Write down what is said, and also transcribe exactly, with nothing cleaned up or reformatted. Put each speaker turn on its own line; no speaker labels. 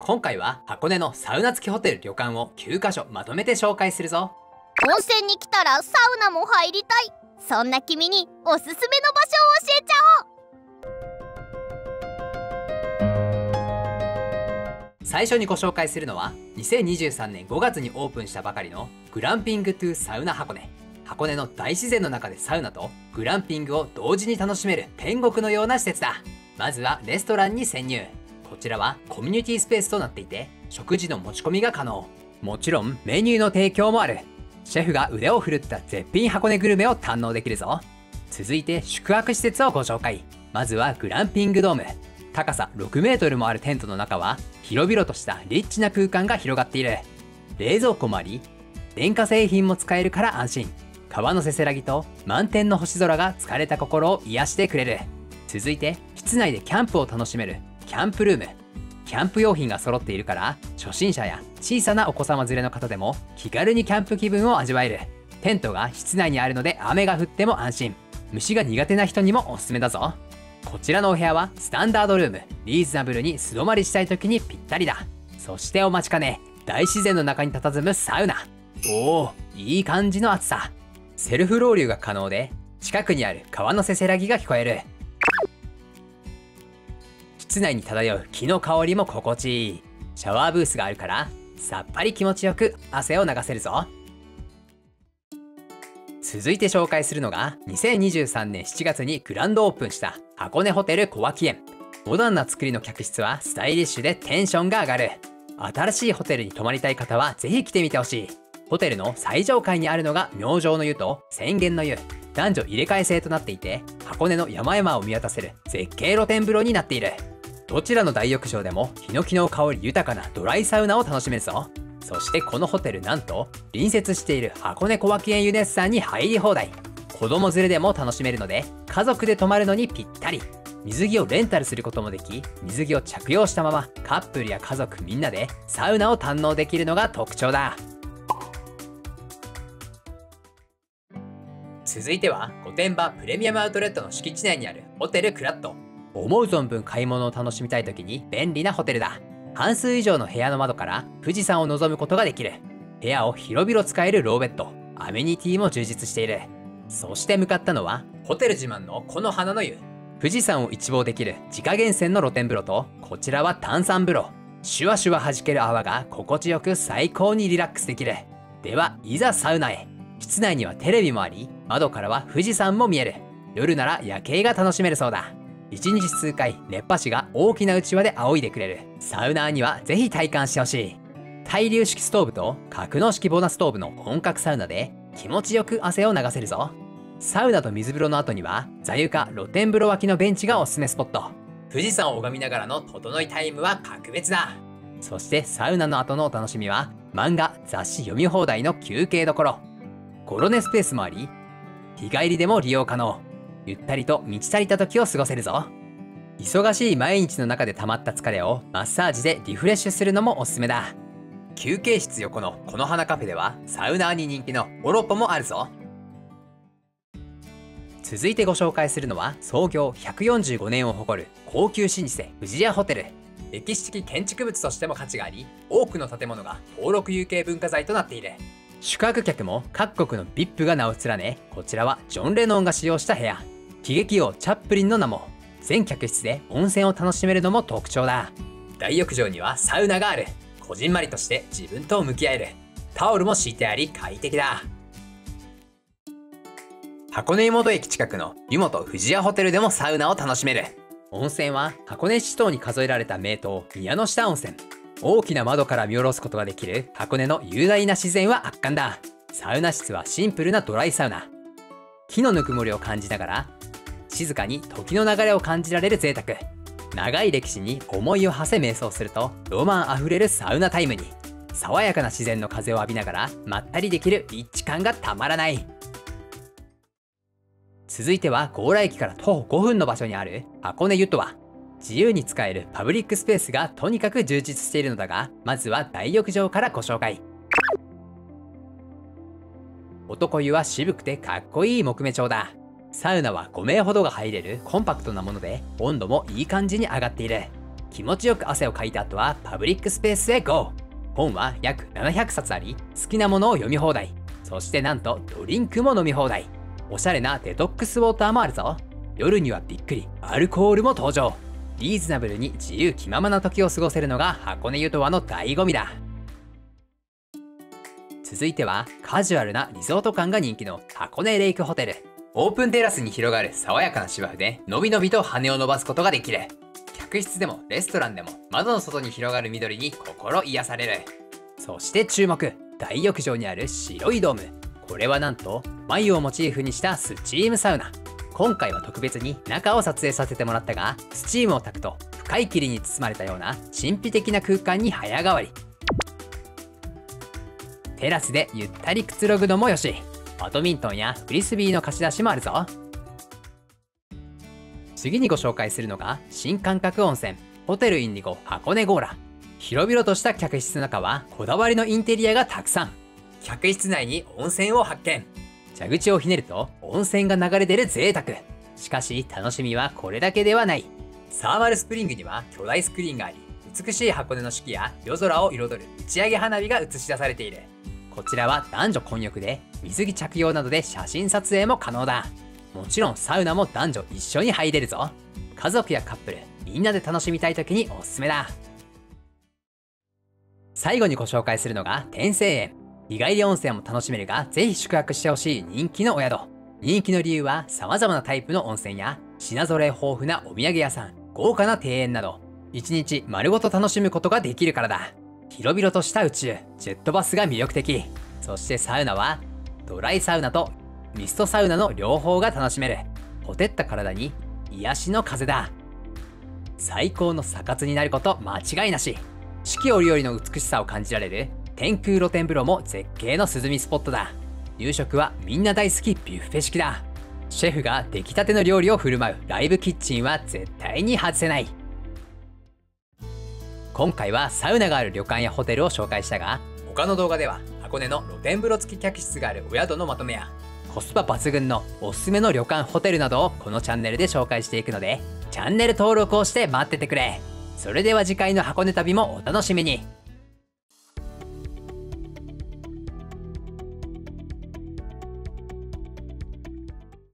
今回は箱根のサウナ付きホテル旅館をきゅうかしょまとめて紹介するぞ。
温泉に来たらサウナも入りたい。そんな君におすすめの場所を教えちゃ
おう。最初にご紹介するのはにせんにじゅうさんねんごがつにオープンしたばかりのグランピングトゥサウナ箱根。箱根の大自然の中でサウナとグランピングを同時に楽しめる天国のような施設だ。まずはレストランに潜入。こちらはコミュニティスペースとなっていて、食事の持ち込みが可能。もちろんメニューの提供もある。シェフが腕を振るった絶品箱根グルメを堪能できるぞ。続いて宿泊施設をご紹介。まずはグランピングドーム。高さろくメートルもあるテントの中は広々としたリッチな空間が広がっている。冷蔵庫もあり、電化製品も使えるから安心。川のせせらぎと満天の星空が疲れた心を癒してくれる。続いて室内でキャンプを楽しめるキャンプルーム。キャンプ用品が揃っているから初心者や小さなお子様連れの方でも気軽にキャンプ気分を味わえる。テントが室内にあるので雨が降っても安心。虫が苦手な人にもおすすめだぞ。こちらのお部屋はスタンダードルーム。リーズナブルに素泊まりしたい時にぴったりだ。そしてお待ちかね、大自然の中に佇むサウナ。おお、いい感じの暑さ。セルフロウリュが可能で近くにある川のせせらぎが聞こえる。室内に漂う木の香りも心地いい。シャワーブースがあるからさっぱり気持ちよく汗を流せるぞ。続いて紹介するのがにせんにじゅうさんねんしちがつにグランドオープンした箱根ホテル小涌園。モダンな作りの客室はスタイリッシュでテンションが上がる。新しいホテルに泊まりたい方はぜひ来てみてほしい。ホテルの最上階にあるのが明星の湯と浅間の湯。男女入れ替え制となっていて、箱根の山々を見渡せる絶景露天風呂になっている。どちらの大浴場でもヒノキの香り豊かなドライサウナを楽しめるぞ。そしてこのホテル、なんと隣接している箱根小涌園ユネッサンに入り放題。子供連れでも楽しめるので家族で泊まるのにぴったり。水着をレンタルすることもでき、水着を着用したままカップルや家族みんなでサウナを堪能できるのが特徴だ。続いては御殿場プレミアムアウトレットの敷地内にあるホテルクラッド。思う存分買い物を楽しみたい時に便利なホテルだ。半数以上の部屋の窓から富士山を望むことができる。部屋を広々使えるローベッド。アメニティも充実している。そして向かったのはホテル自慢のこの花の湯。富士山を一望できる自家源泉の露天風呂と、こちらは炭酸風呂。シュワシュワ弾ける泡が心地よく最高にリラックスできる。ではいざサウナへ。室内にはテレビもあり、窓からは富士山も見える。夜なら夜景が楽しめるそうだ。いちにち数回熱波師が大きなうちわで仰いでくれる。サウナーにはぜひ体感してほしい。対流式ストーブと格納式ボナストーブの本格サウナで気持ちよく汗を流せるぞ。サウナと水風呂の後には座床露天風呂脇のベンチがおすすめスポット。富士山を拝みながらの整いタイムは格別だ。そしてサウナの後のお楽しみは漫画雑誌読み放題の休憩どころ。ゴロ寝スペースもあり、日帰りでも利用可能。ゆったりと満ち足りた時を過ごせるぞ。忙しい毎日の中で溜まった疲れをマッサージでリフレッシュするのもおすすめだ。休憩室横のこの花カフェではサウナーに人気のオロポもあるぞ。続いてご紹介するのは創業ひゃくよんじゅうごねんを誇る高級老舗富士屋ホテル。歴史的建築物としても価値があり、多くの建物が登録有形文化財となっている。宿泊客も各国の ブイアイピー が名を連ね、こちらはジョン・レノンが使用した部屋。喜劇王チャップリンの名も。全客室で温泉を楽しめるのも特徴だ。大浴場にはサウナがある。こじんまりとして自分と向き合える。タオルも敷いてあり快適だ。箱根湯本駅近くの湯本富士屋ホテルでもサウナを楽しめる。温泉は箱根七島に数えられた名湯宮ノ下温泉。大きな窓から見下ろすことができる箱根の雄大な自然は圧巻だ。サウナ室はシンプルなドライサウナ。木のぬくもりを感じながら静かに時の流れを感じられる贅沢。長い歴史に思いを馳せ瞑想するとロマンあふれるサウナタイムに。爽やかな自然の風を浴びながらまったりできるリッチ感がたまらない。続いては強羅駅から徒歩ごふんの場所にある箱根湯とは。自由に使えるパブリックスペースがとにかく充実しているのだが、まずは大浴場からご紹介。男湯は渋くてかっこいい木目調だ。サウナはごめいほどが入れるコンパクトなもので、温度もいい感じに上がっている。 気持ちよく汗をかいた後はパブリックスペースへ ゴー。 本は約ななひゃくさつあり、好きなものを読み放題。そしてなんとドリンクも飲み放題。おしゃれなデトックスウォーターもあるぞ。夜にはびっくりアルコールも登場。リーズナブルに自由気ままな時を過ごせるのが箱根湯とわの醍醐味だ。続いてはカジュアルなリゾート感が人気の箱根レイクホテル。オープンテラスに広がる爽やかな芝生でのびのびと羽を伸ばすことができる。客室でもレストランでも窓の外に広がる緑に心癒される。そして注目、大浴場にある白いドーム。これはなんと眉をモチーフにしたスチームサウナ。今回は特別に中を撮影させてもらったが、スチームを焚くと深い霧に包まれたような神秘的な空間に早変わり。テラスでゆったりくつろぐのもよし、バドミントンやフリスビーの貸し出しもあるぞ。次にご紹介するのが新感覚温泉ホテルインディゴ箱根ゴーラ。広々とした客室の中はこだわりのインテリアがたくさん。客室内に温泉を発見。蛇口をひねると温泉が流れ出る贅沢。しかし楽しみはこれだけではない。サーマルスプリングには巨大スクリーンがあり、美しい箱根の四季や夜空を彩る打ち上げ花火が映し出されている。こちらは男女混浴で水着着用などで写真撮影も可能だ。もちろんサウナも男女一緒に入れるぞ。家族やカップルみんなで楽しみたい時におすすめだ。最後にご紹介するのが天成園。日帰り温泉も楽しめるが、ぜひ宿泊してほしい人気のお宿。人気の理由は様々なタイプの温泉や品揃え豊富なお土産屋さん、豪華な庭園など一日丸ごと楽しむことができるからだ。広々とした宇宙、ジェットバスが魅力的。そしてサウナはドライサウナとミストサウナの両方が楽しめる。ほてった体に癒しの風だ。最高のサ活になること間違いなし。四季折々の美しさを感じられる天空露天風呂も絶景の涼みスポットだ。夕食はみんな大好きビュッフェ式だ。シェフが出来たての料理を振る舞うライブキッチンは絶対に外せない。今回はサウナがある旅館やホテルを紹介したが、他の動画では箱根の露天風呂付き客室があるお宿のまとめやコスパ抜群のおすすめの旅館ホテルなどをこのチャンネルで紹介していくので、チャンネル登録をして待っててくれ。それでは次回の箱根旅もお楽しみに。